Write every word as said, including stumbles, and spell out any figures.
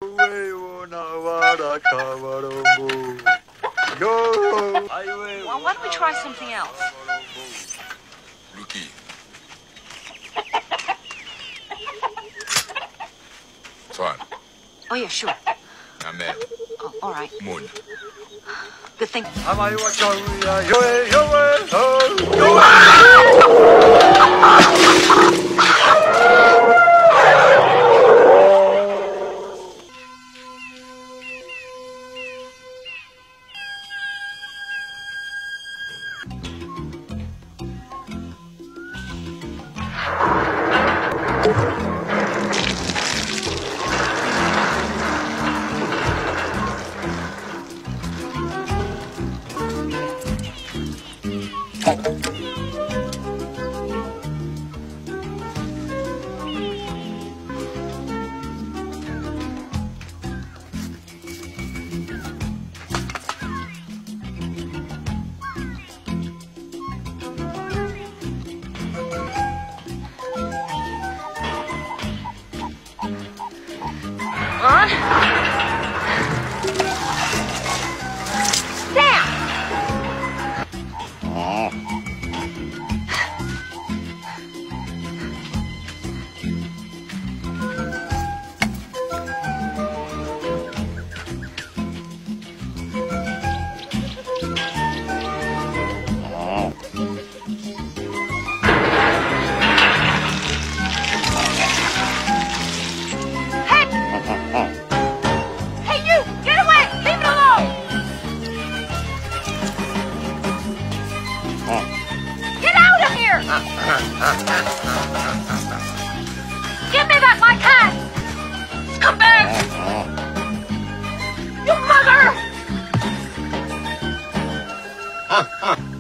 Well, why don't we try something else? Lucky. Swan. Oh, yeah, sure. Amen. Oh, all right. Moon. Good thing. On. Down. Oh. Give me back my cat! Come back! You mother!